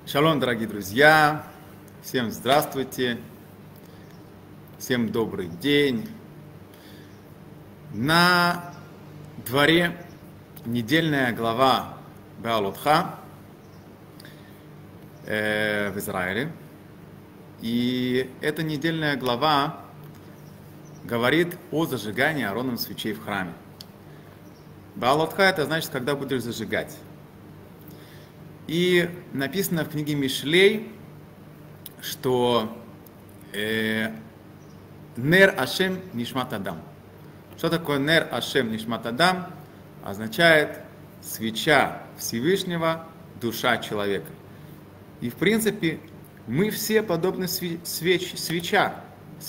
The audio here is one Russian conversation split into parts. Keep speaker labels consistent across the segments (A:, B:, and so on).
A: Шалом, дорогие друзья! Всем здравствуйте! Всем добрый день! На дворе недельная глава Беалотха в Израиле. И эта недельная глава говорит о зажигании Аароном свечей в храме. Беалотха — это значит, когда будешь зажигать. И написано в книге Мишлей, что Нер Ашем Нишмат Адам. Что такое Нер Ашем Нишмат Адам? Означает свеча Всевышнего, душа человека. И в принципе мы все подобны свечам.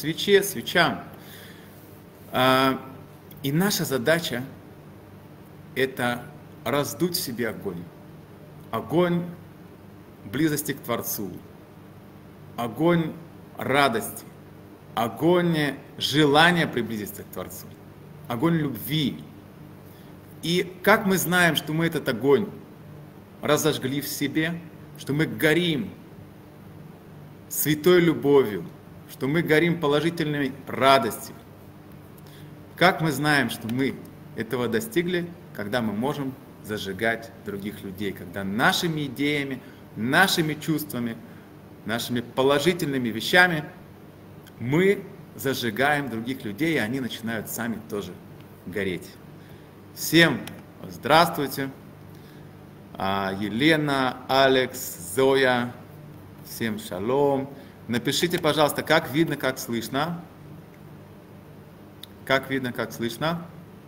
A: И наша задача — это раздуть в себе огонь. Огонь близости к Творцу, огонь радости, огонь желания приблизиться к Творцу, огонь любви. И как мы знаем, что мы этот огонь разожгли в себе, что мы горим святой любовью, что мы горим положительной радостью? Как мы знаем, что мы этого достигли, когда мы можем зажигать других людей, когда нашими идеями, нашими чувствами, нашими положительными вещами мы зажигаем других людей, и они начинают сами тоже гореть. Всем здравствуйте! Елена, Алекс, Зоя, всем шалом. Напишите, пожалуйста, как видно, как слышно. Как видно, как слышно.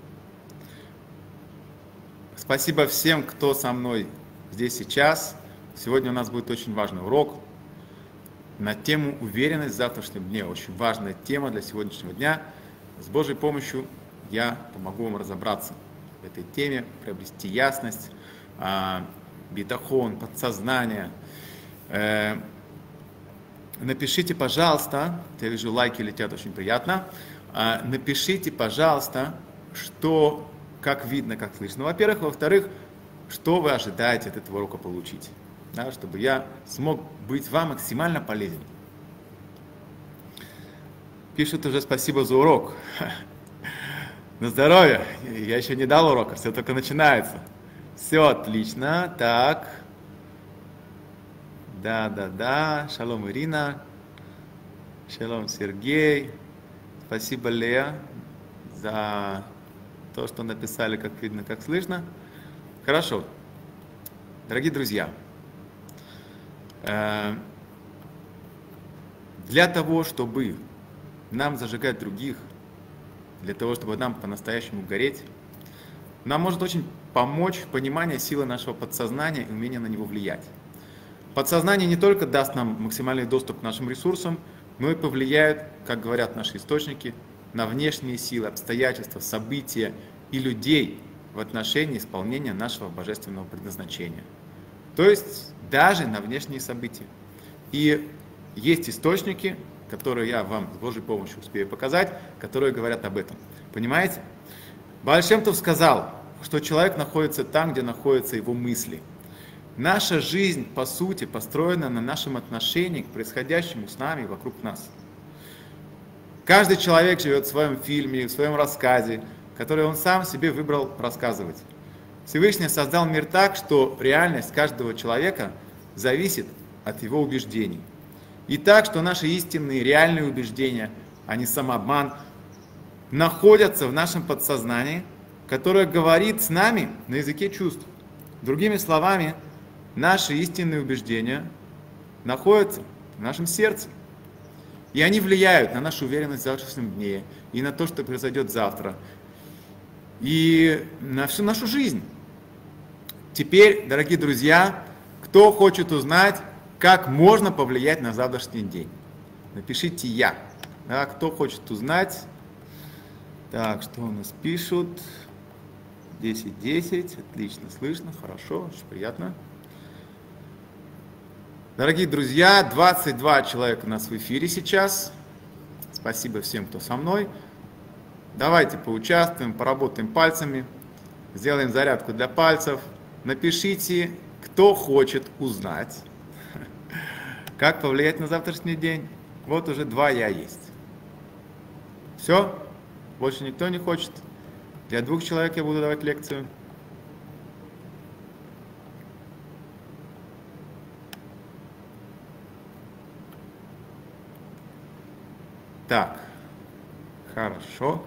A: Спасибо всем, кто со мной здесь сейчас. Сегодня у нас будет очень важный урок на тему уверенность в завтрашнем дне. Очень важная тема для сегодняшнего дня. С Божьей помощью я помогу вам разобраться в этой теме, приобрести ясность, битахон, подсознание. Напишите, пожалуйста, я вижу, лайки летят, очень приятно. Напишите, пожалуйста, что... как видно, как слышно. Во-первых. Во-вторых, что вы ожидаете от этого урока получить, да, чтобы я смог быть вам максимально полезен. Пишут уже спасибо за урок. На здоровье. Я еще не дал урока, все только начинается. Все отлично. Так. Да. Шалом, Ирина. Шалом, Сергей. Спасибо, Лея, за то, что написали, как видно, как слышно. Хорошо. Дорогие друзья, для того, чтобы нам зажигать других, для того, чтобы нам по-настоящему гореть, нам может очень помочь понимание силы нашего подсознания и умение на него влиять. Подсознание не только даст нам максимальный доступ к нашим ресурсам, но и повлияет, как говорят наши источники, на внешние силы, обстоятельства, события и людей в отношении исполнения нашего божественного предназначения. То есть даже на внешние события. И есть источники, которые я вам с Божьей помощью успею показать, которые говорят об этом. Понимаете? Бааль Шем Тов сказал, что человек находится там, где находятся его мысли. Наша жизнь, по сути, построена на нашем отношении к происходящему с нами и вокруг нас. Каждый человек живет в своем фильме, в своем рассказе, который он сам себе выбрал рассказывать. Всевышний создал мир так, что реальность каждого человека зависит от его убеждений. И так, что наши истинные, реальные убеждения, а не самообман, находятся в нашем подсознании, которое говорит с нами на языке чувств. Другими словами, наши истинные убеждения находятся в нашем сердце. И они влияют на нашу уверенность в завтрашнем дне, и на то, что произойдет завтра, и на всю нашу жизнь. Теперь, дорогие друзья, кто хочет узнать, как можно повлиять на завтрашний день? Напишите «Я». Да, кто хочет узнать? Так, что у нас пишут? 10-10, отлично слышно, хорошо, очень приятно. Дорогие друзья, 22 человека у нас в эфире сейчас. Спасибо всем, кто со мной. Давайте поучаствуем, поработаем пальцами, сделаем зарядку для пальцев. Напишите, кто хочет узнать, Как повлиять на завтрашний день? Вот уже 2 я есть. Все? Больше никто не хочет? Для 2 человек я буду давать лекцию. Так, хорошо.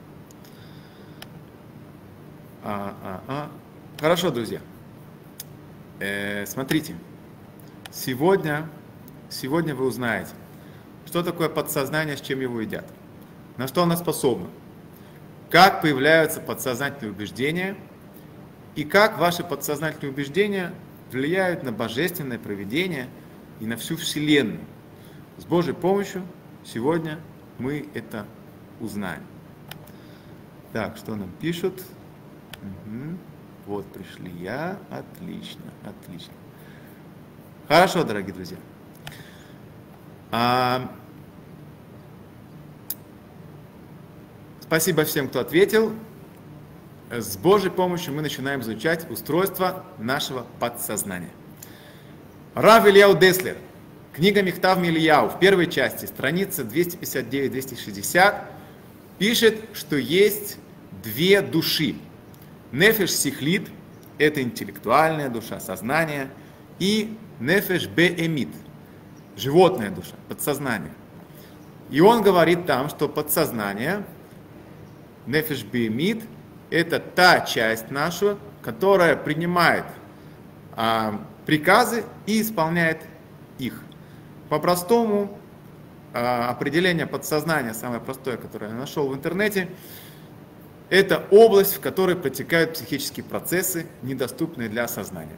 A: Хорошо, друзья. Смотрите, сегодня вы узнаете, что такое подсознание, с чем его едят, на что оно способно, как появляются подсознательные убеждения и как ваши подсознательные убеждения влияют на божественное провидение и на всю Вселенную. С Божьей помощью сегодня мы это узнаем. Так, что нам пишут? Угу. Вот пришли я. Отлично, отлично. Хорошо, дорогие друзья. Спасибо всем, кто ответил. С Божьей помощью мы начинаем изучать устройство нашего подсознания. Рав Ильяу Деслер. Книга Михтав Ильяу в первой части, страница 259-260, пишет, что есть 2 души. Нефеш сихлит – это интеллектуальная душа, сознание, и нефеш беэмит – животная душа, подсознание. И он говорит там, что подсознание, нефеш беэмит – это та часть наша, которая принимает приказы и исполняет их. По-простому, определение подсознания, самое простое, которое я нашел в интернете, это область, в которой протекают психические процессы, недоступные для осознания.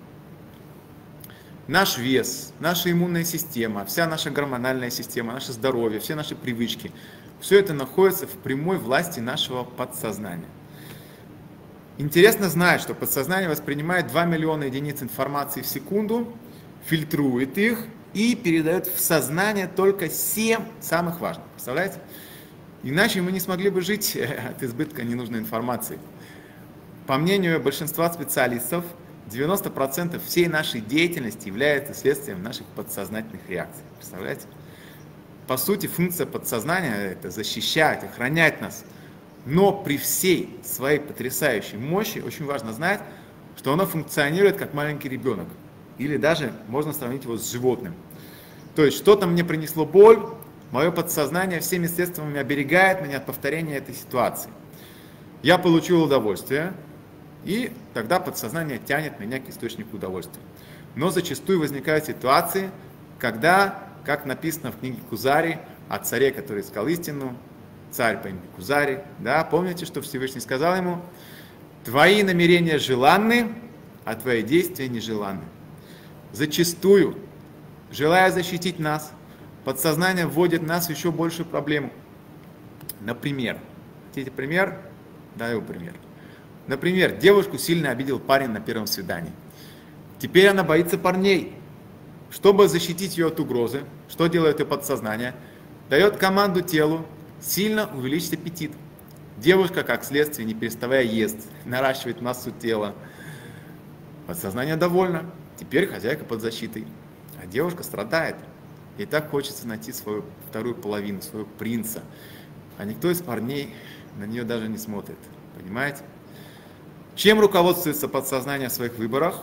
A: Наш вес, наша иммунная система, вся наша гормональная система, наше здоровье, все наши привычки, все это находится в прямой власти нашего подсознания. Интересно знать, что подсознание воспринимает 2 миллиона единиц информации в секунду, фильтрует их и передает в сознание только 7 самых важных. Представляете? Иначе мы не смогли бы жить от избытка ненужной информации. По мнению большинства специалистов, 90% всей нашей деятельности является следствием наших подсознательных реакций. Представляете? По сути, функция подсознания – это защищать, охранять нас. Но при всей своей потрясающей мощи очень важно знать, что оно функционирует как маленький ребенок. Или даже можно сравнить его с животным. То есть что-то мне принесло боль, мое подсознание всеми средствами оберегает меня от повторения этой ситуации. Я получил удовольствие, и тогда подсознание тянет меня к источнику удовольствия. Но зачастую возникают ситуации, когда, как написано в книге Кузари, о царе, который искал истину, царь по имени Кузари, да, помните, что Всевышний сказал ему: «Твои намерения желанны, а твои действия нежеланны». Зачастую, желая защитить нас, подсознание вводит нас в еще большую проблему. Например, хотите пример? Даю пример. Например, девушку сильно обидел парень на первом свидании. Теперь она боится парней. Чтобы защитить ее от угрозы, что делает ее подсознание? Дает команду телу сильно увеличить аппетит. Девушка, как следствие, не переставая ест, наращивает массу тела. Подсознание довольно. Теперь хозяйка под защитой. А девушка страдает. И так хочется найти свою вторую половину, своего принца. А никто из парней на нее даже не смотрит. Понимаете? Чем руководствуется подсознание в своих выборах?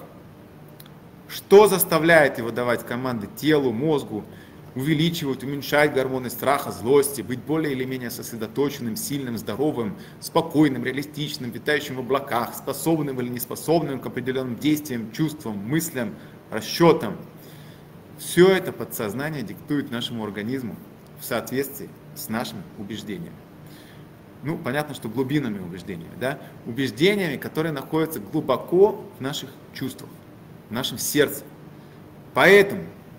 A: Что заставляет его давать команды телу, мозгу, увеличивать, уменьшать гормоны страха, злости, быть более или менее сосредоточенным, сильным, здоровым, спокойным, реалистичным, витающим в облаках, способным или неспособным к определенным действиям, чувствам, мыслям, расчетам? Все это подсознание диктует нашему организму в соответствии с нашими убеждениями. Ну, понятно, что глубинными убеждениями, да? Убеждениями, которые находятся глубоко в наших чувствах, в нашем сердце. Поэтому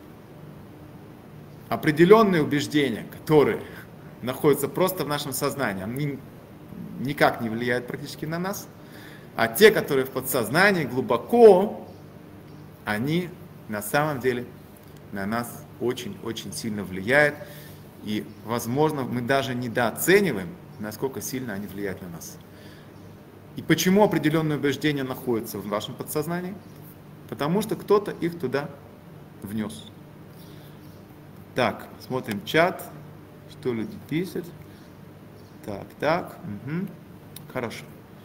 A: определенные убеждения, которые находятся просто в нашем сознании, они никак не влияют практически на нас, а те, которые в подсознании глубоко, они на самом деле на нас очень-очень сильно влияют, и, возможно, мы даже недооцениваем, насколько сильно они влияют на нас. И почему определенные убеждения находятся в вашем подсознании? Потому что кто-то их туда внес. Так, смотрим чат, что люди пишут. Так, угу. Хорошо.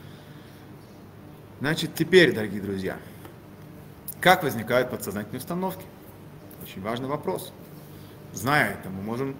A: Значит, теперь, дорогие друзья, как возникают подсознательные установки? Очень важный вопрос. Зная это, мы можем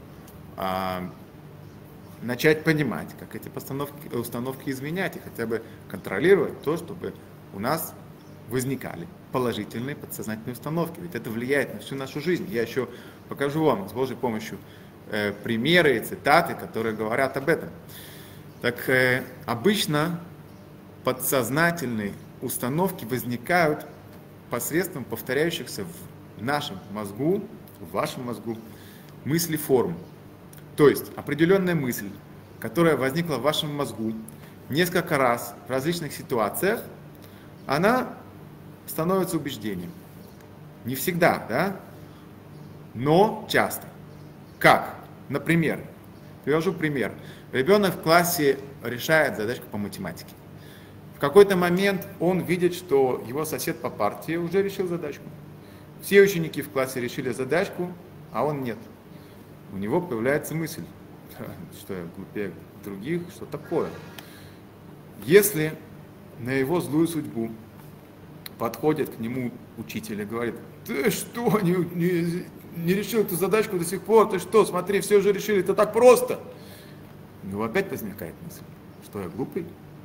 A: начать понимать, как эти установки изменять и хотя бы контролировать то, чтобы у нас возникали положительные подсознательные установки. Ведь это влияет на всю нашу жизнь. Я еще покажу вам с Божьей помощью примеры и цитаты, которые говорят об этом. Так обычно подсознательные установки возникают посредством повторяющихся в нашем мозгу, в вашем мозгу мыслеформ. То есть определенная мысль, которая возникла в вашем мозгу несколько раз в различных ситуациях, она становится убеждением. Не всегда, да? Но часто. Как? Например, привожу пример. Ребенок в классе решает задачку по математике. В какой-то момент он видит, что его сосед по парте уже решил задачку. Все ученики в классе решили задачку, а он нет. У него появляется мысль, что я глупее других, что такое. Если на его злую судьбу подходит к нему учитель и говорит: ты что, не решил эту задачку до сих пор, ты что, смотри, все уже решили, это так просто. У него опять возникает мысль, что я глупый.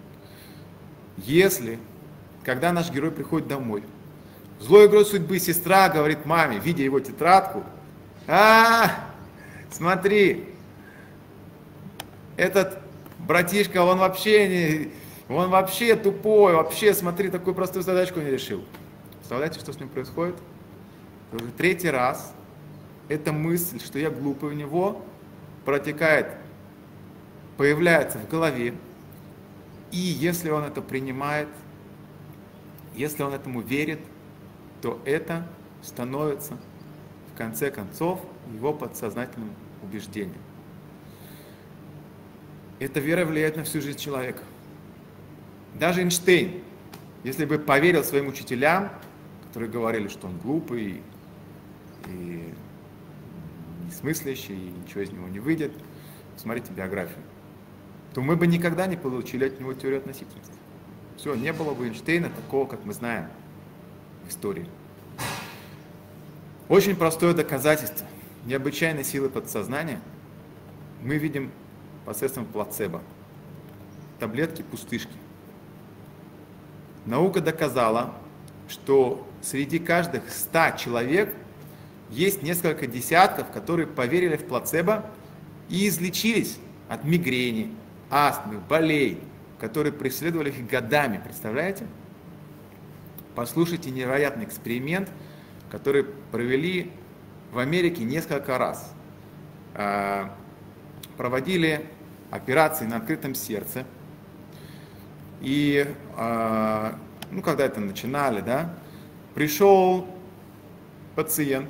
A: Если, когда наш герой приходит домой, злой игрой судьбы сестра говорит маме, видя его тетрадку: смотри, этот братишка, он вообще тупой, вообще, смотри, такую простую задачку не решил. Представляете, что с ним происходит? Уже третий раз эта мысль, что я глупый, у него протекает, появляется в голове. И если он это принимает, если он этому верит, то это становится, в конце концов, его подсознательным убеждением. Эта вера влияет на всю жизнь человека. Даже Эйнштейн, если бы поверил своим учителям, которые говорили, что он глупый и несмыслящий, и ничего из него не выйдет, посмотрите биографию, то мы бы никогда не получили от него теорию относительности. Все, не было бы Эйнштейна такого, как мы знаем в истории. Очень простое доказательство необычайной силы подсознания мы видим посредством плацебо. Таблетки, пустышки. Наука доказала, что среди каждых 100 человек есть несколько десятков, которые поверили в плацебо и излечились от мигрени, астмы, болей, которые преследовали их годами. Представляете? Послушайте невероятный эксперимент, который провели в Америке несколько раз. Проводили операции на открытом сердце. И когда это начинали, да, пришел пациент,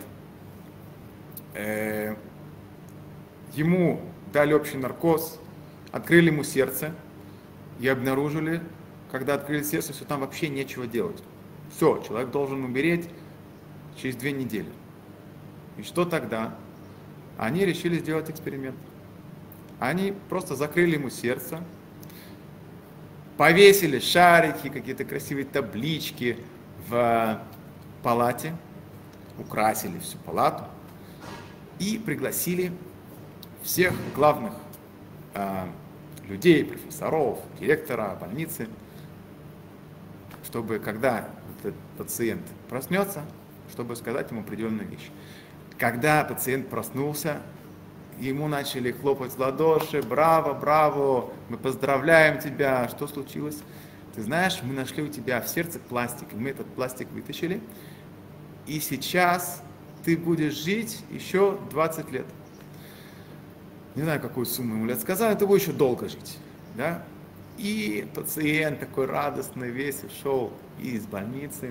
A: ему дали общий наркоз, открыли ему сердце и обнаружили, когда открыли сердце, что там вообще нечего делать. Все, человек должен умереть через 2 недели. И что тогда? Они решили сделать эксперимент. Они просто закрыли ему сердце, повесили шарики, какие-то красивые таблички в палате, украсили всю палату и пригласили всех главных людей, профессоров, директора больницы, чтобы когда этот пациент проснется, чтобы сказать ему определенную вещь. Когда пациент проснулся, ему начали хлопать в ладоши: браво, браво, мы поздравляем тебя, что случилось? Ты знаешь, мы нашли у тебя в сердце пластик, мы этот пластик вытащили, и сейчас ты будешь жить еще 20 лет. Не знаю, какую сумму ему лет сказали, ты будешь еще долго жить. Да? И пациент такой радостный весь ушел из больницы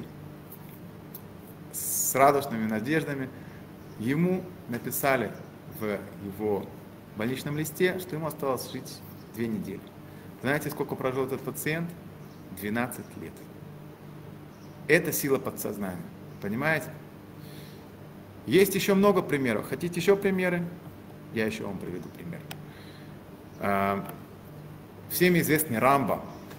A: с радостными надеждами. Ему написали в его больничном листе, что ему осталось жить 2 недели. Знаете, сколько прожил этот пациент? 12 лет. Это сила подсознания. Понимаете? Есть еще много примеров. Хотите еще примеры? Я еще вам приведу пример. Всем известный Рамбам,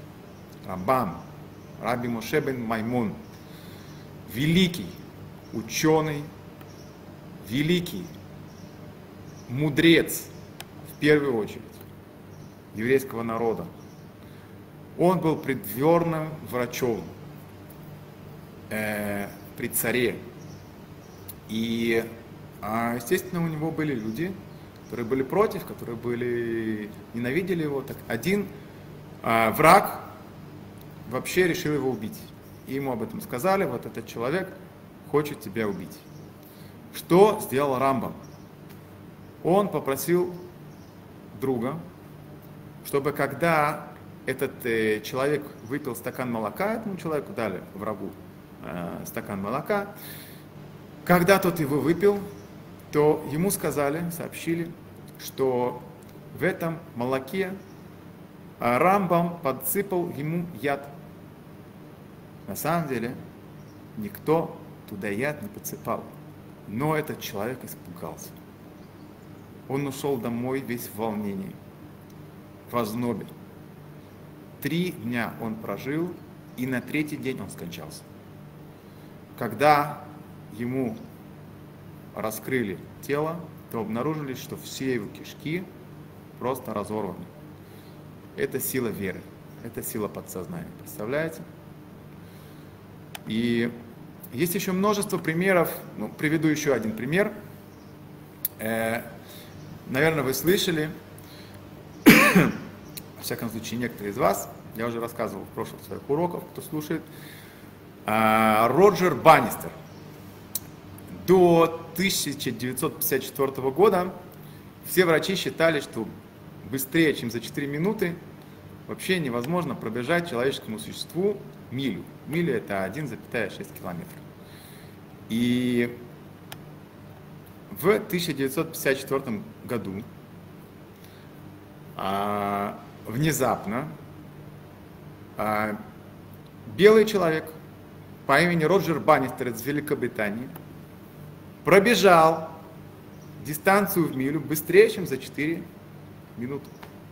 A: Раби Моше бен Маймон, великий ученый, великий мудрец, в первую очередь, еврейского народа. Он был придворным врачом при царе. И, естественно, у него были люди, которые были против, которые ненавидели его. Так один враг вообще решил его убить. И ему об этом сказали: вот этот человек хочет тебя убить. Что сделал Рамбам? Он попросил друга, чтобы когда этот человек выпил стакан молока, этому человеку дали, врагу, стакан молока, когда тот его выпил, то ему сказали, сообщили, что в этом молоке Рамбам подсыпал ему яд. На самом деле никто туда яд не подсыпал, но этот человек испугался. Он ушел домой весь в волнении, в ознобе. 3 дня он прожил, и на 3-й день он скончался. Когда ему раскрыли тело, то обнаружили, что все его кишки просто разорваны. Это сила веры, это сила подсознания. Представляете? И есть еще множество примеров. Приведу еще один пример. Наверное, вы слышали, во всяком случае, некоторые из вас, я уже рассказывал в прошлых своих уроках, кто слушает, Роджер Баннистер. До 1954 года все врачи считали, что быстрее, чем за 4 минуты, вообще невозможно пробежать человеческому существу милю. Миля — это 1,6 километра. И в 1954 году внезапно белый человек по имени Роджер Баннистер из Великобритании пробежал дистанцию в милю быстрее, чем за 4 минуты.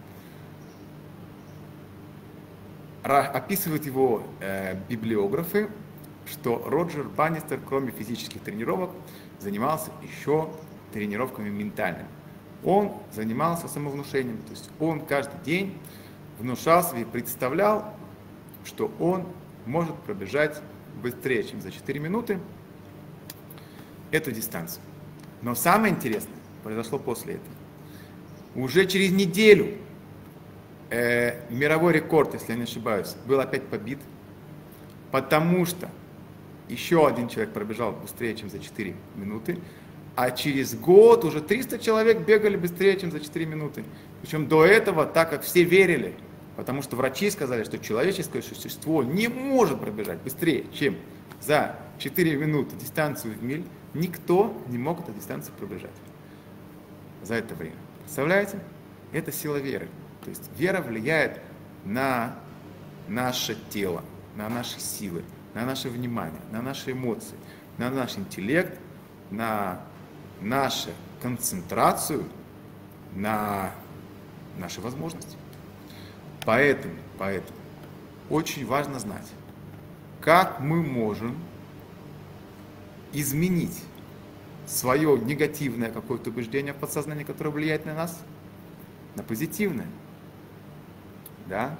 A: Описывают его библиографы, что Роджер Баннистер, кроме физических тренировок, занимался еще тренировками ментальными. Он занимался самовнушением, то есть он каждый день внушал себе и представлял, что он может пробежать быстрее, чем за 4 минуты эту дистанцию. Но самое интересное произошло после этого. Уже через неделю мировой рекорд, если я не ошибаюсь, был опять побит, потому что еще один человек пробежал быстрее, чем за 4 минуты, а через год уже 300 человек бегали быстрее, чем за 4 минуты. Причем до этого, так как все верили, потому что врачи сказали, что человеческое существо не может пробежать быстрее, чем за 4 минуты дистанцию в миль, никто не мог эту дистанцию пробежать за это время. Представляете? Это сила веры. То есть вера влияет на наше тело, на наши силы, на наше внимание, на наши эмоции, на наш интеллект, на нашу концентрацию, на наши возможности. Поэтому очень важно знать, как мы можем изменить свое негативное какое-то убеждение в подсознании, которое влияет на нас, на позитивное. Да?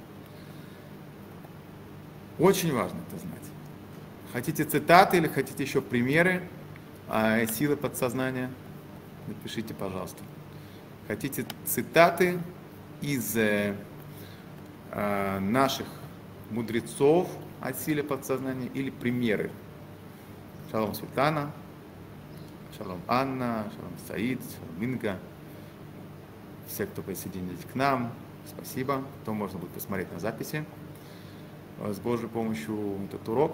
A: Очень важно это знать. Хотите цитаты или хотите еще примеры силы подсознания? Напишите, пожалуйста. Хотите цитаты из наших мудрецов о силе подсознания или примеры? Шалом, Светлана, шалом, Анна, шалом, Саид, шалом, Инга. Все, кто присоединились к нам, спасибо. То можно будет посмотреть на записи. С Божьей помощью этот урок.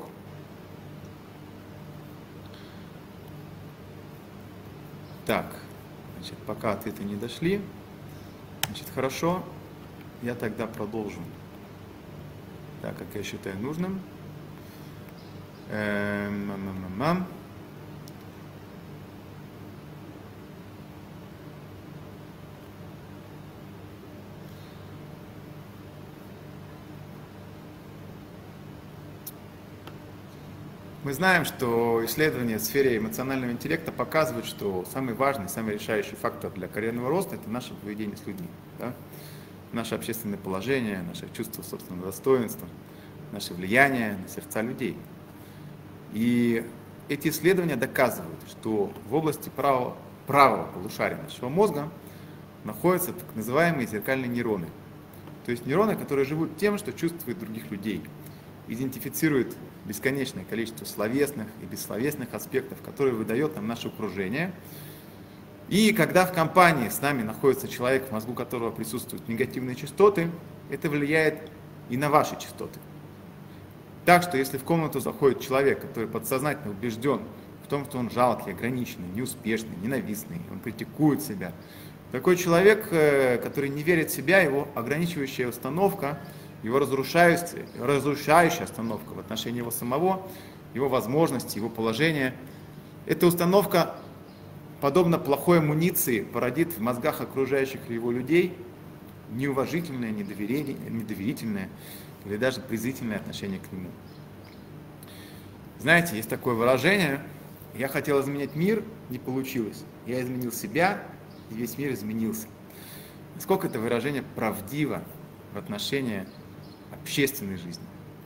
A: Так, значит, пока ответы не дошли, значит, хорошо, я тогда продолжу, так как я считаю нужным. Мы знаем, что исследования в сфере эмоционального интеллекта показывают, что самый важный, самый решающий фактор для карьерного роста – это наше поведение с людьми. Да? Наше общественное положение, наше чувство собственного достоинства, наше влияние на сердца людей. И эти исследования доказывают, что в области правого полушария нашего мозга находятся так называемые зеркальные нейроны. То есть нейроны, которые живут тем, что чувствуют других людей, идентифицируют бесконечное количество словесных и бессловесных аспектов, которые выдает нам наше окружение. И когда в компании с нами находится человек, в мозгу которого присутствуют негативные частоты, это влияет и на ваши частоты. Так что если в комнату заходит человек, который подсознательно убежден в том, что он жалкий, ограниченный, неуспешный, ненавистный, он критикует себя, такой человек, который не верит в себя, его ограничивающая установка, его разрушающая остановка в отношении его самого, его возможностей, его положения. Эта установка, подобно плохой амуниции, породит в мозгах окружающих его людей неуважительное, недоверительное или даже презрительное отношение к нему. Знаете, есть такое выражение: «Я хотел изменить мир, не получилось. Я изменил себя, и весь мир изменился». Насколько это выражение правдиво в отношении общественной жизни.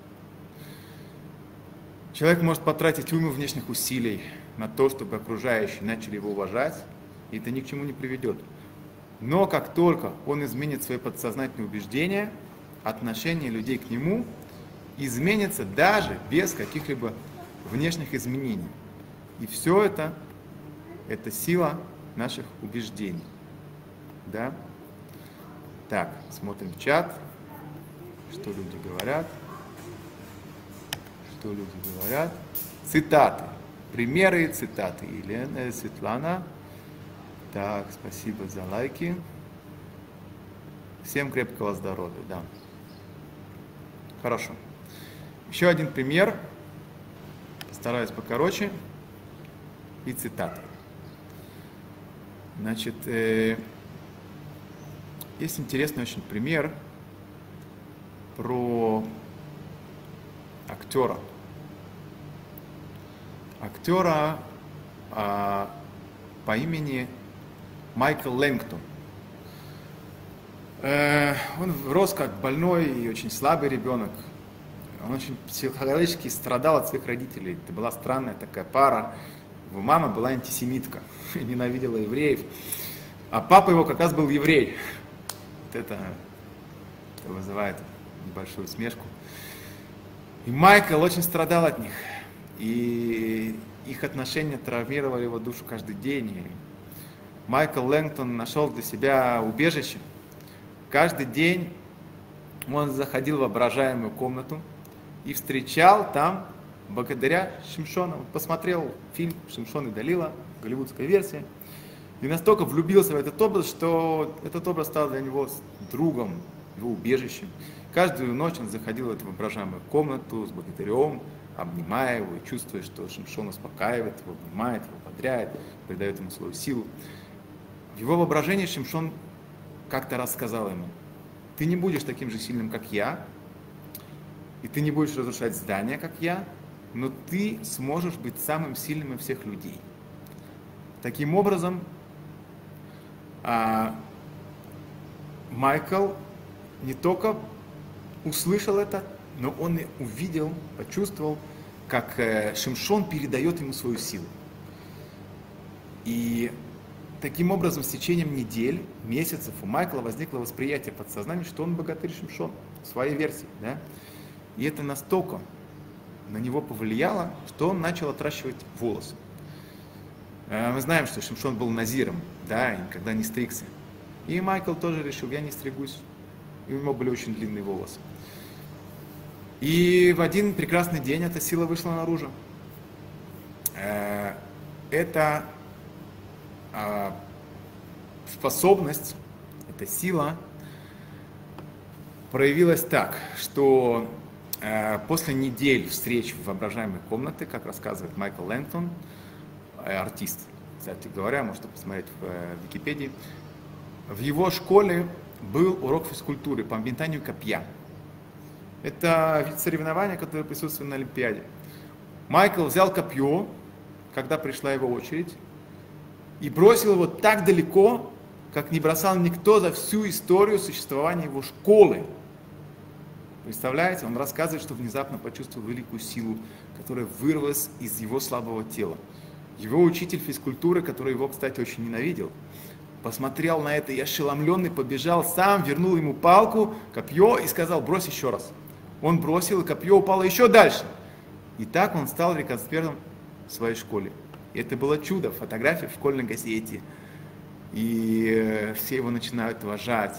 A: Человек может потратить уйму внешних усилий на то, чтобы окружающие начали его уважать, и это ни к чему не приведет. Но как только он изменит свои подсознательные убеждения, отношение людей к нему изменится даже без каких-либо внешних изменений. И все это сила наших убеждений. Да? Так, смотрим чат. Что люди говорят? Что люди говорят? Цитаты. Примеры и цитаты. Елена, Светлана. Так, спасибо за лайки. Всем крепкого здоровья, да. Хорошо. Еще один пример. Постараюсь покороче. И цитаты. Значит, есть интересный очень пример про актера. Актера по имени Майкл Лэнгтон. Он рос как больной и очень слабый ребенок. Он очень психологически страдал от своих родителей. Это была странная такая пара. Его мама была антисемитка, ненавидела евреев. А папа его как раз был еврей. Вот это вызывает большую усмешку. И Майкл очень страдал от них. И их отношения травмировали его душу каждый день. И Майкл Лэнгтон нашел для себя убежище. Каждый день он заходил в воображаемую комнату и встречал там богатыря Шимшона. Он посмотрел фильм «Шимшон и Далила», голливудская версия, и настолько влюбился в этот образ, что этот образ стал для него другом, его убежищем. Каждую ночь он заходил в эту воображаемую комнату с богатырем, обнимая его и чувствуя, что Шимшон успокаивает его, обнимает его, ободряет, придает ему свою силу. В его воображении Шимшон как-то раз сказал ему: «Ты не будешь таким же сильным, как я, и ты не будешь разрушать здания, как я, но ты сможешь быть самым сильным из всех людей». Таким образом, Майкл не только услышал это, но он и увидел, почувствовал, как Шимшон передает ему свою силу. И таким образом, с течением недель, месяцев у Майкла возникло восприятие подсознания, что он богатырь Шимшон, в своей версии. Да? И это настолько на него повлияло, что он начал отращивать волосы. Мы знаем, что Шимшон был назиром, да, и никогда не стригся. И Майкл тоже решил: я не стригусь. И у него были очень длинные волосы. И в один прекрасный день эта сила вышла наружу. Эта способность, эта сила проявилась так, что после недель встреч в воображаемой комнате, как рассказывает Майкл Лэнгтон, артист, кстати говоря, можете посмотреть в Википедии, в его школе был урок физкультуры по метанию копья. Это вид соревнования, которое присутствует на Олимпиаде. Майкл взял копье, когда пришла его очередь, и бросил его так далеко, как не бросал никто за всю историю существования его школы. Представляете, он рассказывает, что внезапно почувствовал великую силу, которая вырвалась из его слабого тела. Его учитель физкультуры, который его, кстати, очень ненавидел, посмотрел на это и ошеломленный побежал сам, вернул ему палку, копье и сказал: брось еще раз. Он бросил, и копье упало еще дальше. И так он стал рекордсменом в своей школе. И это было чудо, фотография в школьной газете. И все его начинают уважать.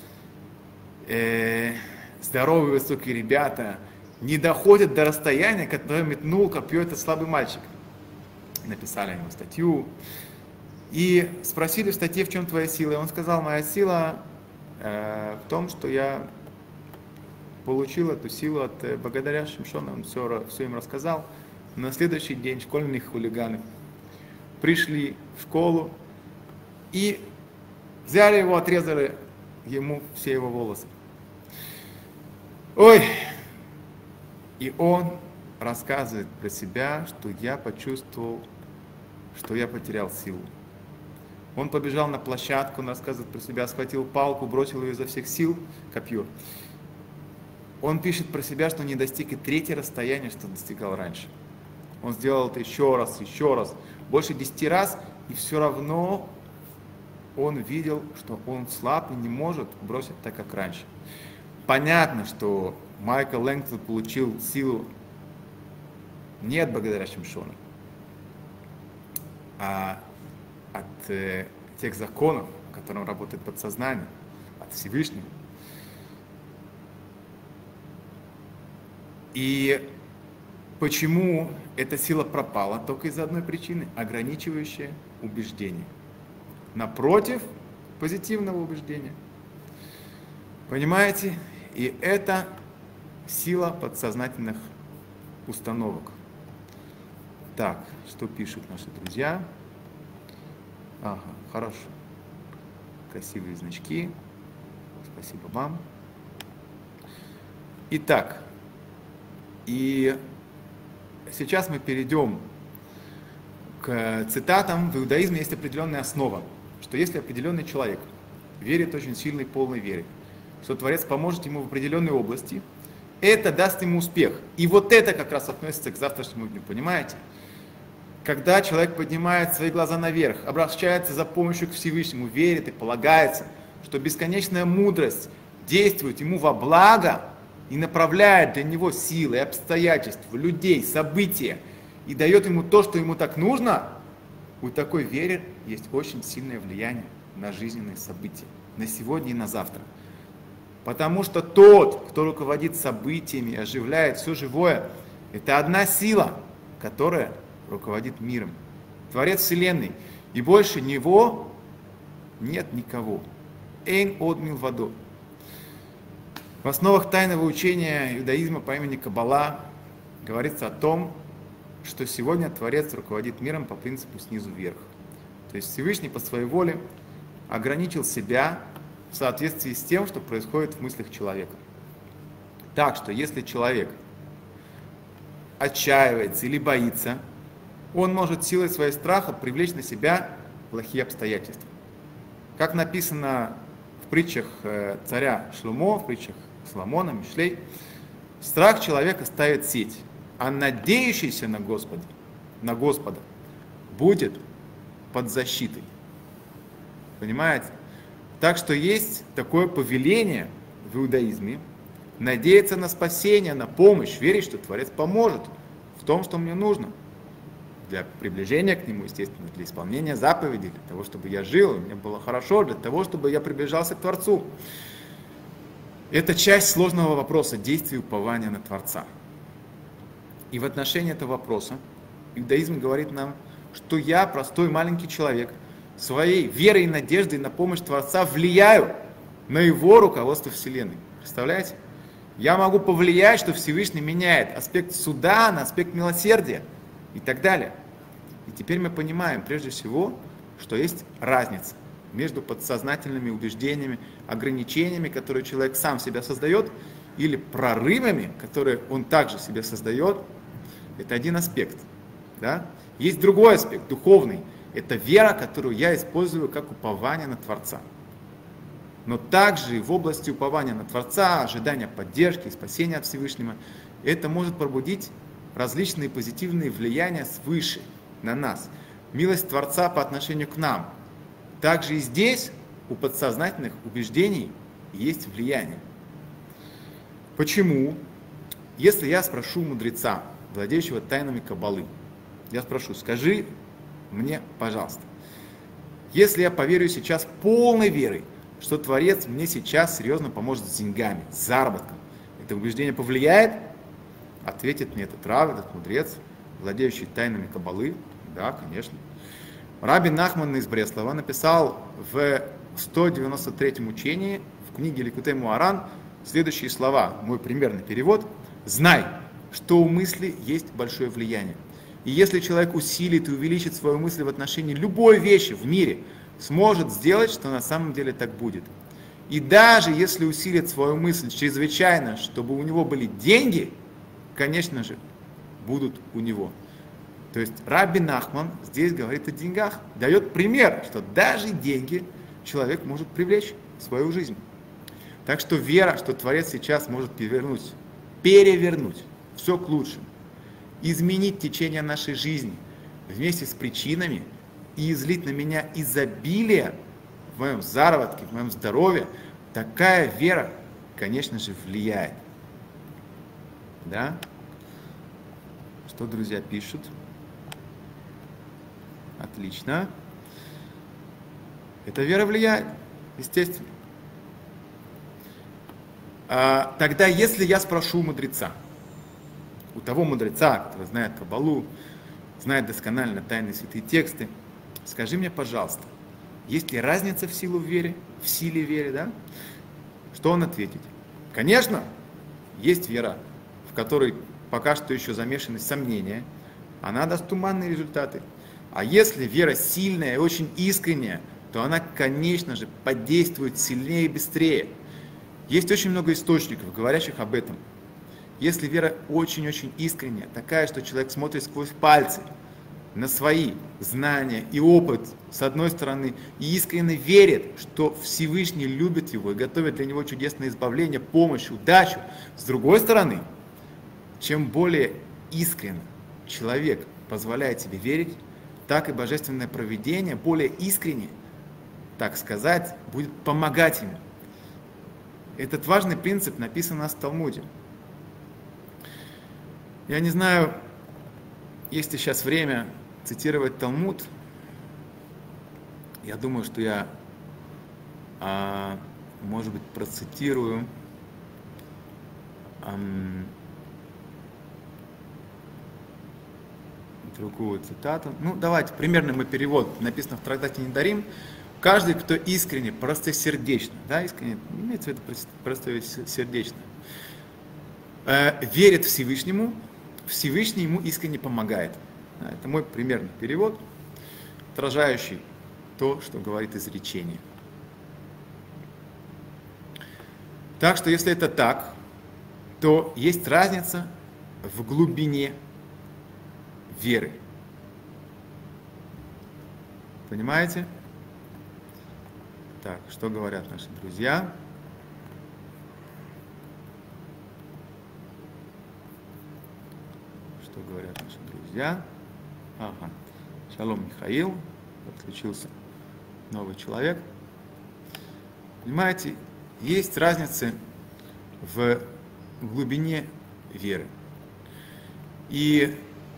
A: Здоровые высокие ребята не доходят до расстояния, которое метнул копье этот слабый мальчик. Написали ему статью. И спросили в статье, в чем твоя сила. И он сказал: моя сила в том, что я получил эту силу благодаря Шимшону. Он все им рассказал. На следующий день школьные хулиганы пришли в школу и взяли его, отрезали ему все его волосы. Ой! И он рассказывает про себя, что я почувствовал, что я потерял силу. Он побежал на площадку, он рассказывает про себя, схватил палку, бросил ее изо всех сил, копье. Он пишет про себя, что не достиг и третье расстояние, что достигал раньше. Он сделал это еще раз, больше 10 раз, и все равно он видел, что он слаб и не может бросить так, как раньше. Понятно, что Майкл Лэнгстон получил силу не от благодаря Шимшону, а от тех законов, в которых работает подсознание, от Всевышнего. И почему эта сила пропала? Только из-за одной причины – ограничивающее убеждение. Напротив позитивного убеждения. Понимаете? И это сила подсознательных установок. Так, что пишут наши друзья? Ага, хорошо. Красивые значки. Спасибо вам. Итак, и сейчас мы перейдем к цитатам. В иудаизме есть определенная основа, что если определенный человек верит очень сильной, полной верой, что Творец поможет ему в определенной области, это даст ему успех. И вот это как раз относится к завтрашнему дню, понимаете? Когда человек поднимает свои глаза наверх, обращается за помощью к Всевышнему, верит и полагается, что бесконечная мудрость действует ему во благо и направляет для него силы, обстоятельства, людей, события, и дает ему то, что ему так нужно, у такой веры есть очень сильное влияние на жизненные события, на сегодня и на завтра. Потому что тот, кто руководит событиями, оживляет все живое, это одна сила, которая руководит миром. Творец Вселенной. И больше него нет никого. Эйн од милвадо. В основах тайного учения иудаизма по имени Каббала говорится о том, что сегодня Творец руководит миром по принципу снизу вверх. То есть Всевышний по своей воле ограничил себя в соответствии с тем, что происходит в мыслях человека. Так что если человек отчаивается или боится, он может силой своего страха привлечь на себя плохие обстоятельства. Как написано в притчах царя Шломо, в притчах Соломона, Мишлей, страх человека ставит сеть, а надеющийся на Господа будет под защитой. Понимаете? Так что есть такое повеление в иудаизме, надеяться на спасение, на помощь, верить, что Творец поможет в том, что мне нужно. Для приближения к Нему, естественно, для исполнения заповедей, для того, чтобы я жил, мне было хорошо, для того, чтобы я приближался к Творцу. Это часть сложного вопроса действия и упования на Творца. И в отношении этого вопроса иудаизм говорит нам, что я, простой маленький человек, своей верой и надеждой на помощь Творца влияю на его руководство Вселенной. Представляете? Я могу повлиять, что Всевышний меняет аспект суда на аспект милосердия и так далее. И теперь мы понимаем, прежде всего, что есть разница между подсознательными убеждениями, ограничениями, которые человек сам себя создает, или прорывами, которые он также себе создает, Это один аспект. Да? Есть другой аспект, духовный. Это вера, которую я использую как упование на Творца. Но также в области упования на Творца, ожидания поддержки и спасения от Всевышнего, это может пробудить различные позитивные влияния свыше на нас. Милость Творца по отношению к нам. Также и здесь у подсознательных убеждений есть влияние. Почему? Если я спрошу мудреца, владеющего тайнами Каббалы, я спрошу, скажи мне, пожалуйста, если я поверю сейчас полной верой, что Творец мне сейчас серьезно поможет с деньгами, с заработком, это убеждение повлияет? Ответит мне этот рав, этот мудрец, владеющий тайнами Каббалы. Да, конечно. Раби Нахман из Бреслова написал в 193-м учении в книге Ликутей Муаран следующие слова, мой примерный перевод. «Знай, что у мысли есть большое влияние. И если человек усилит и увеличит свою мысль в отношении любой вещи в мире, сможет сделать, что на самом деле так будет. И даже если усилит свою мысль чрезвычайно, чтобы у него были деньги, конечно же, будут у него». То есть Раби Нахман здесь говорит о деньгах, дает пример, что даже деньги человек может привлечь в свою жизнь. Так что вера, что Творец сейчас может перевернуть все к лучшему, изменить течение нашей жизни вместе с причинами и излить на меня изобилие в моем заработке, в моем здоровье, такая вера, конечно же, влияет. Да? Что друзья пишут? Отлично. Эта вера влияет, естественно. Тогда, если я спрошу мудреца, у того мудреца, который знает Каббалу, знает досконально тайные святые тексты, скажи мне, пожалуйста, есть ли разница в силе веры, да? Что он ответит? Конечно, есть вера, в которой пока что еще замешаны сомнения, она даст туманные результаты. А если вера сильная и очень искренняя, то она, конечно же, подействует сильнее и быстрее. Есть очень много источников, говорящих об этом. Если вера очень-очень искренняя, такая, что человек смотрит сквозь пальцы на свои знания и опыт, с одной стороны, и искренне верит, что Всевышний любит его и готовит для него чудесное избавление, помощь, удачу. С другой стороны, чем более искренне человек позволяет себе верить, так и божественное провидение более искренне, так сказать, будет помогать ему. Этот важный принцип написан у нас в Талмуде. Я не знаю, есть ли сейчас время цитировать Талмуд. Я думаю, что я, может быть, процитирую другую цитату. Ну, давайте, примерный мой перевод, написано в трактате Недарим. Каждый, кто искренне, простосердечно, да, искренне, имеется в виду простосердечно, верит Всевышнему, Всевышний ему искренне помогает. Это мой примерный перевод, отражающий то, что говорит изречение. Так что, если это так, то есть разница в глубине веры. Понимаете? Так, что говорят наши друзья? Что говорят наши друзья? Ага. Шалом, Михаил. Подключился новый человек. Понимаете, есть разница в глубине веры. И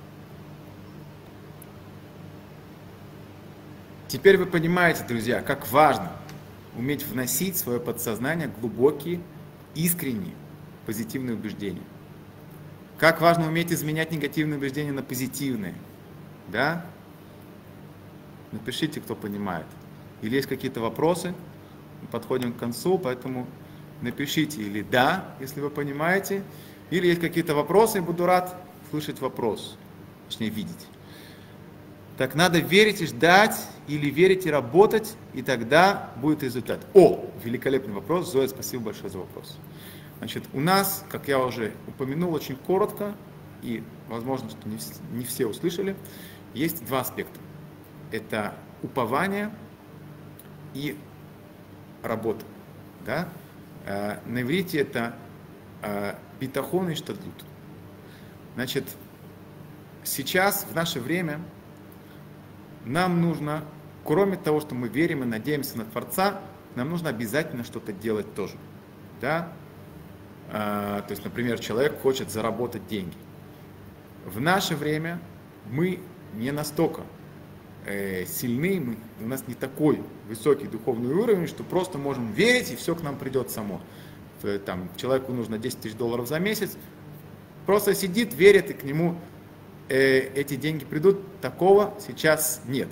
A: теперь вы понимаете, друзья, как важно уметь вносить в свое подсознание глубокие, искренние, позитивные убеждения. Как важно уметь изменять негативные убеждения на позитивные. Да? Напишите, кто понимает. Или есть какие-то вопросы? Мы подходим к концу, поэтому напишите или да, если вы понимаете. Или есть какие-то вопросы, буду рад слышать вопрос. Точнее, видеть. Так надо верить и ждать, или верить и работать, и тогда будет результат. О, великолепный вопрос. Зоя, спасибо большое за вопрос. Значит, у нас, как я уже упомянул, очень коротко, и, возможно, что не все услышали, есть два аспекта. Это упование и работа. Да? На иврите это битахон и штадлут. Значит, сейчас, в наше время, нам нужно, кроме того, что мы верим и надеемся на Творца, нам нужно обязательно что-то делать тоже. Да? То есть, например, человек хочет заработать деньги. В наше время мы не настолько сильны, у нас не такой высокий духовный уровень, что просто можем верить, и все к нам придет само. Там, человеку нужно 10 тысяч долларов за месяц, просто сидит, верит, и к нему эти деньги придут. Такого сейчас нет.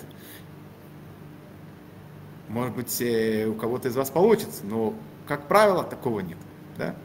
A: Может быть, у кого-то из вас получится, но, как правило, такого нет. Да?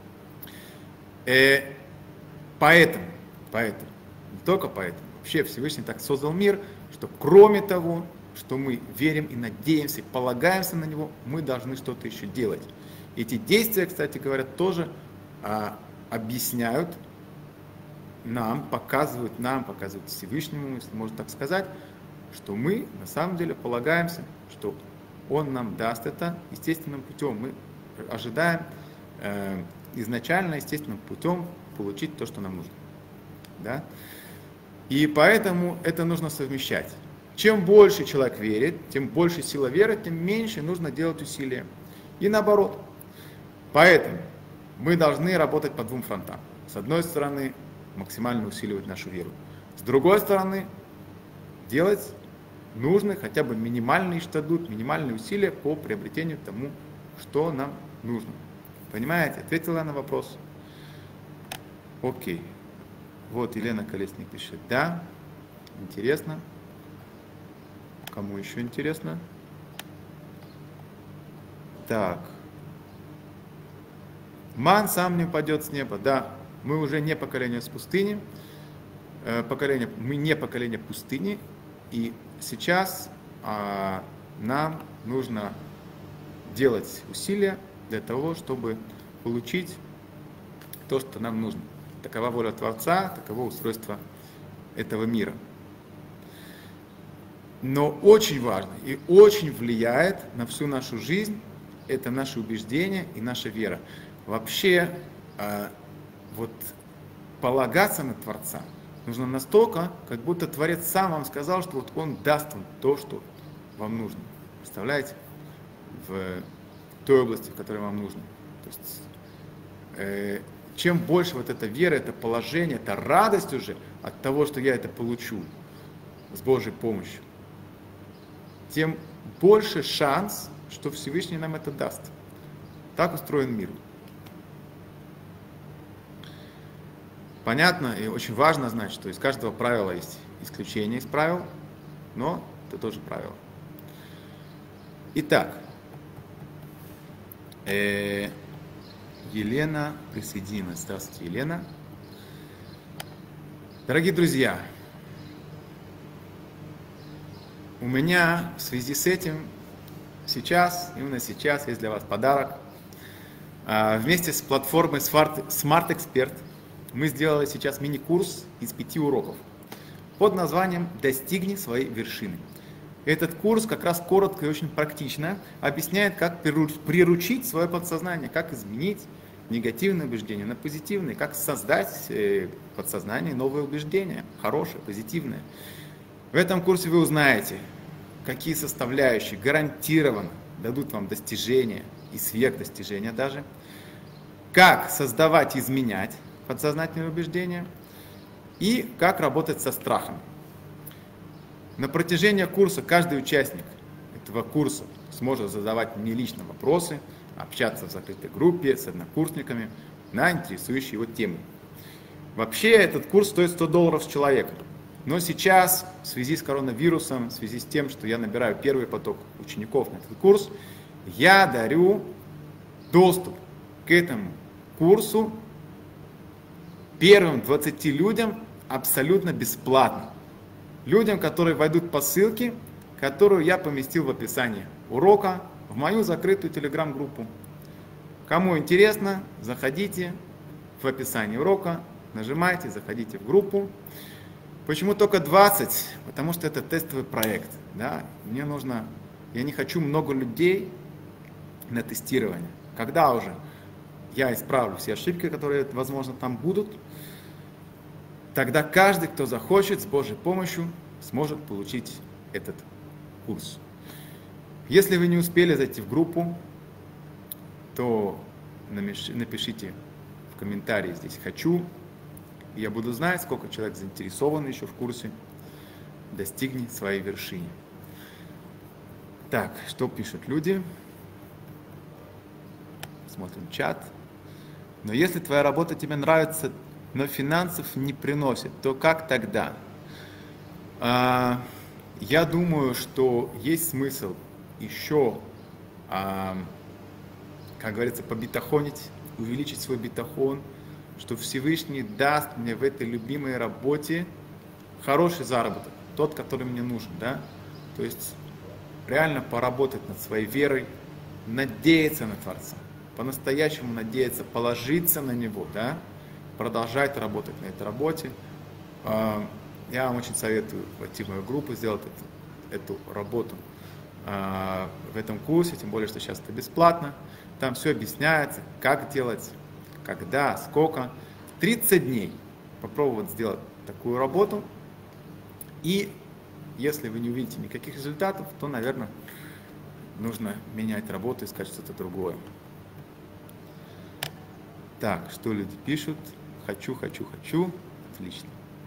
A: Поэтому, не только поэтому, вообще Всевышний так создал мир, что кроме того, что мы верим и надеемся, и полагаемся на Него, мы должны что-то еще делать. Эти действия, кстати говоря, тоже объясняют нам, показывают Всевышнему, если можно так сказать, что мы на самом деле полагаемся, что Он нам даст это естественным путем. Мы ожидаем изначально естественным путем получить то, что нам нужно. Да? И поэтому это нужно совмещать. Чем больше человек верит, тем больше сила веры, тем меньше нужно делать усилия. И наоборот. Поэтому мы должны работать по двум фронтам. С одной стороны, максимально усиливать нашу веру. С другой стороны, делать нужны хотя бы минимальные штадут, минимальные усилия по приобретению тому, что нам нужно. Понимаете? Ответила я на вопрос? Окей. Вот Елена Колесник пишет. Да, интересно. Кому еще интересно? Так. Ман сам не упадет с неба. Да, мы уже не поколение с пустыни. Мы не поколение пустыни. И сейчас нам нужно делать усилия для того, чтобы получить то, что нам нужно. Такова воля Творца, таково устройство этого мира. Но очень важно и очень влияет на всю нашу жизнь это наши убеждения и наша вера. Вообще, вот полагаться на Творца нужно настолько, как будто Творец сам вам сказал, что вот Он даст вам то, что вам нужно. Представляете? В той области, в которой вам нужно. То есть, чем больше вот эта вера, это положение, это радость уже от того, что я это получу с Божьей помощью, тем больше шанс, что Всевышний нам это даст. Так устроен мир. Понятно и очень важно знать, что из каждого правила есть исключение из правил, но это тоже правило. Итак, Елена присоединилась. Здравствуйте, Елена. Дорогие друзья, у меня в связи с этим именно сейчас есть для вас подарок. Вместе с платформой Smart Expert мы сделали сейчас мини-курс из 5 уроков под названием «Достигни своей вершины». Этот курс как раз коротко и очень практично объясняет, как приручить свое подсознание, как изменить негативные убеждения на позитивные, как создать в подсознании новые убеждения, хорошие, позитивные. В этом курсе вы узнаете, какие составляющие гарантированно дадут вам достижения и сверхдостижения даже, как создавать и изменять подсознательные убеждения и как работать со страхом. На протяжении курса каждый участник этого курса сможет задавать мне лично вопросы, общаться в закрытой группе с однокурсниками на интересующие его темы. Вообще этот курс стоит $100 с человека. Но сейчас, в связи с коронавирусом, в связи с тем, что я набираю первый поток учеников на этот курс, я дарю доступ к этому курсу первым 20 людям абсолютно бесплатно. Людям, которые войдут по ссылке, которую я поместил в описании урока, в мою закрытую телеграм-группу. Кому интересно, заходите в описание урока, Нажимайте, заходите в группу. Почему только 20? Потому что это тестовый проект. Да? Я не хочу много людей на тестирование. Когда уже я исправлю все ошибки, которые, возможно, там будут, тогда каждый, кто захочет, с Божьей помощью, сможет получить этот курс. Если вы не успели зайти в группу, то напишите в комментарии здесь «хочу». Я буду знать, сколько человек заинтересован еще в курсе. Достигни своей вершины. Так, что пишут люди? Смотрим чат. Но если твоя работа тебе нравится, но финансов не приносит, то как тогда? Я думаю, что есть смысл еще, как говорится, побитахонить, увеличить свой битахон, что Всевышний даст мне в этой любимой работе хороший заработок, тот, который мне нужен, да? То есть реально поработать над своей верой, надеяться на Творца, по-настоящему надеяться, положиться на Него, да? Продолжать работать на этой работе. Я вам очень советую войти в мою группу, сделать эту работу в этом курсе, тем более, что сейчас это бесплатно. Там все объясняется, как делать, когда, сколько. 30 дней попробовать сделать такую работу. И если вы не увидите никаких результатов, то, наверное, нужно менять работу, искать что-то другое. Так, что люди пишут? Хочу. Отлично.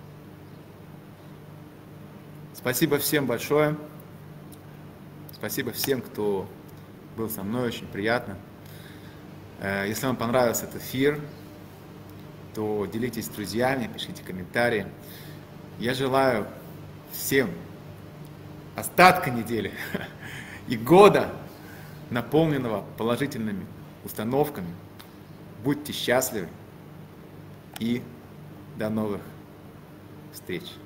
A: Спасибо всем большое. Спасибо всем, кто был со мной, очень приятно. Если вам понравился этот эфир, то делитесь с друзьями, пишите комментарии. Я желаю всем остатка недели и года, наполненного положительными установками. Будьте счастливы и до новых встреч.